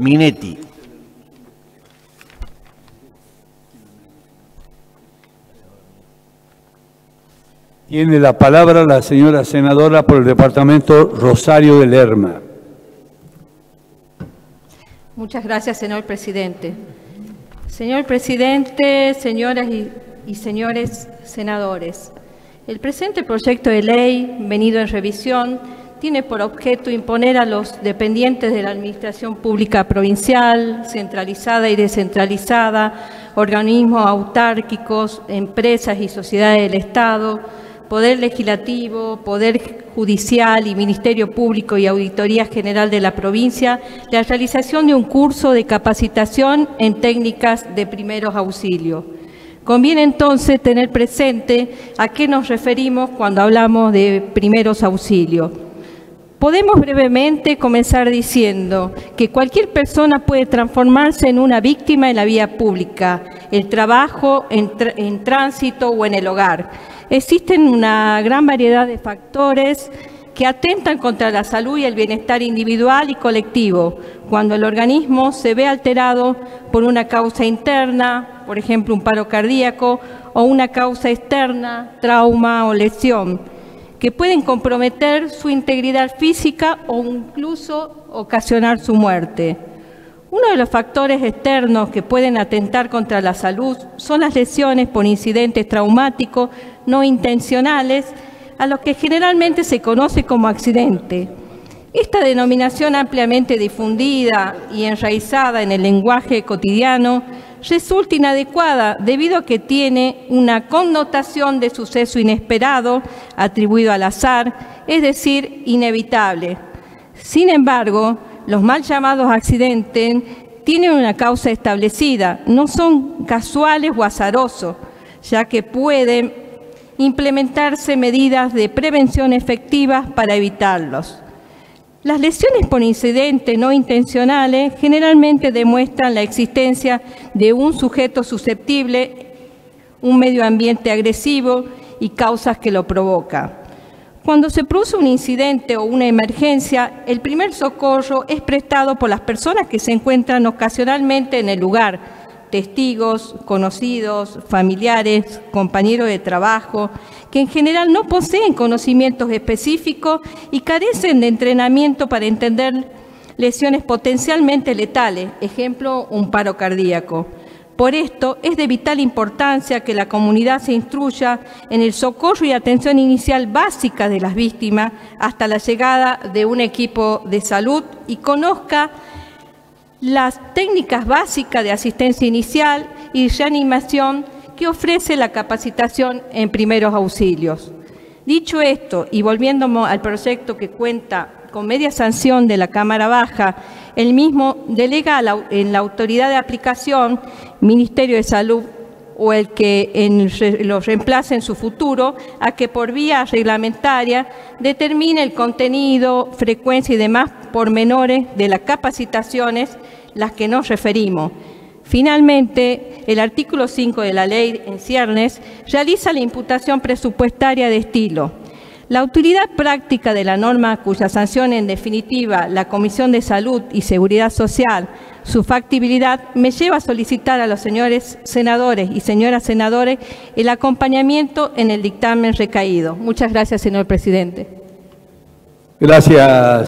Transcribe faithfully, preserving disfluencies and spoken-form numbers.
Minetti. Tiene la palabra la señora senadora por el departamento Rosario de Lerma. Muchas gracias, señor presidente. Señor presidente, señoras y, y señores senadores, el presente proyecto de ley, venido en revisión, tiene por objeto imponer a los dependientes de la Administración Pública Provincial, centralizada y descentralizada, organismos autárquicos, empresas y sociedades del Estado, Poder Legislativo, Poder Judicial y Ministerio Público y Auditoría General de la provincia, la realización de un curso de capacitación en técnicas de primeros auxilios. Conviene entonces tener presente a qué nos referimos cuando hablamos de primeros auxilios. Podemos brevemente comenzar diciendo que cualquier persona puede transformarse en una víctima en la vía pública, el trabajo, en, tr en tránsito o en el hogar. Existen una gran variedad de factores que atentan contra la salud y el bienestar individual y colectivo, cuando el organismo se ve alterado por una causa interna, por ejemplo un paro cardíaco, o una causa externa, trauma o lesión, que pueden comprometer su integridad física o incluso ocasionar su muerte. Uno de los factores externos que pueden atentar contra la salud son las lesiones por incidentes traumáticos no intencionales, a los que generalmente se conoce como accidente. Esta denominación ampliamente difundida y enraizada en el lenguaje cotidiano resulta inadecuada debido a que tiene una connotación de suceso inesperado, atribuido al azar, es decir, inevitable. Sin embargo, los mal llamados accidentes tienen una causa establecida, no son casuales o azarosos, ya que pueden implementarse medidas de prevención efectivas para evitarlos. Las lesiones por incidentes no intencionales generalmente demuestran la existencia de un sujeto susceptible, un medio ambiente agresivo y causas que lo provocan. Cuando se produce un incidente o una emergencia, el primer socorro es prestado por las personas que se encuentran ocasionalmente en el lugar, testigos, conocidos, familiares, compañeros de trabajo, que en general no poseen conocimientos específicos y carecen de entrenamiento para entender lesiones potencialmente letales, ejemplo, un paro cardíaco. Por esto, es de vital importancia que la comunidad se instruya en el socorro y atención inicial básica de las víctimas hasta la llegada de un equipo de salud y conozca las técnicas básicas de asistencia inicial y reanimación que ofrece la capacitación en primeros auxilios. Dicho esto, y volviéndonos al proyecto que cuenta con media sanción de la Cámara Baja, el mismo delega a la, en la autoridad de aplicación, Ministerio de Salud o el que en, lo reemplace en su futuro, a que por vía reglamentaria determine el contenido, frecuencia y demás pormenores de las capacitaciones las que nos referimos. Finalmente, el artículo cinco de la ley en ciernes realiza la imputación presupuestaria de estilo. La autoridad práctica de la norma, cuya sanción en definitiva la Comisión de Salud y Seguridad Social, su factibilidad, me lleva a solicitar a los señores senadores y señoras senadores el acompañamiento en el dictamen recaído. Muchas gracias, señor presidente. Gracias.